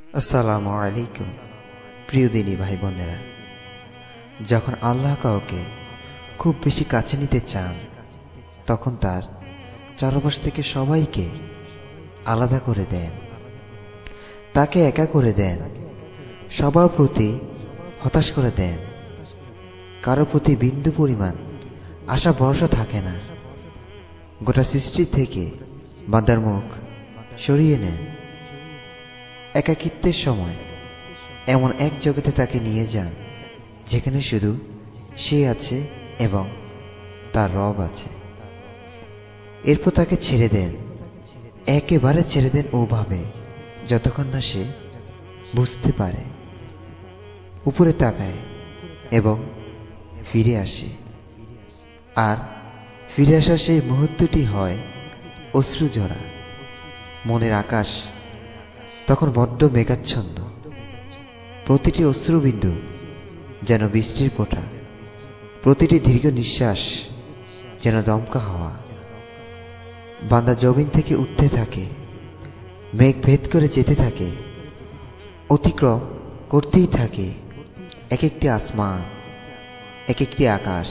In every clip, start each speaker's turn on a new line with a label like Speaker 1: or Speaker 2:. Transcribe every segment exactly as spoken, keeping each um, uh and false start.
Speaker 1: আসসালামু আলাইকুম। প্রিয় দিনী ভাই বোনেরা, যখন আল্লাহ কাউকে খুব বেশি কাছে নিতে চান তখন তার চারপাশ থেকে সবাইকে আলাদা করে দেন, তাকে একা করে দেন, সবার প্রতি হতাশ করে দেন। কারো প্রতি বিন্দু পরিমাণ আশা ভরসা থাকে না। গোটা সৃষ্টি থেকে বান্দার মুখ সরিয়ে নেন। একাকিত্বের সময় এমন এক জগতে তাকে নিয়ে যান যেখানে শুধু সে আছে এবং তার রব আছে। এরপর তাকে ছেড়ে দেন, একেবারে ছেড়ে দেন ওভাবে যতক্ষণ না সে বুঝতে পারে, উপরে তাকায় এবং ফিরে আসে। আর ফিরে আসার সেই মুহূর্তটি হয় অশ্রুঝরা। মনের আকাশ তখন বড্ড মেঘাচ্ছন্ন। প্রতিটি অশ্রুবিন্দু যেন বৃষ্টির ফোঁটা, প্রতিটি দীর্ঘ নিঃশ্বাস যেন দমকা হাওয়া। বান্দা জমিন থেকে উঠতে থাকে, মেঘ ভেদ করে যেতে থাকে, অতিক্রম করতেই থাকে এক একটি আসমান, এক একটি আকাশ।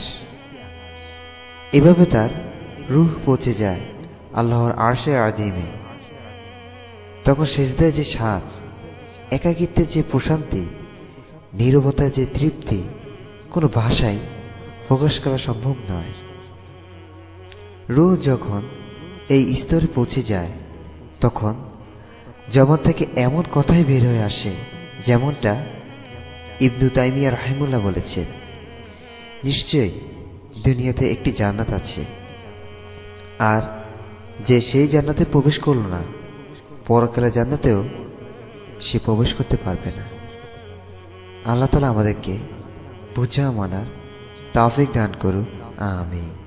Speaker 1: এভাবে তার রূহ পৌঁছে যায় আল্লাহর আরশে আজিমে। তখন সিজদায় যে স্বাদ, একাকিত্বের যে প্রশান্তি, নীরবতার যে তৃপ্তি, কোনো ভাষায় প্রকাশ করা সম্ভব নয়। রূহ যখন এই স্তরে পৌঁছে যায় তখন জবান থেকে এমন কথাই বের হয়ে আসে যেমনটা ইবনু তাইমিয়া রাহিমাহুল্লাহ বলেছেন, নিশ্চয়ই দুনিয়াতে একটি জান্নাত আছে, আর যে সেই জান্নাতে প্রবেশ করল না পরকালে জান্নাতেও সে প্রবেশ করতে পারবে না। আল্লাহ তাআলা আমাদেরকে বুঝা মানার তৌফিক দান করুক, আমিন।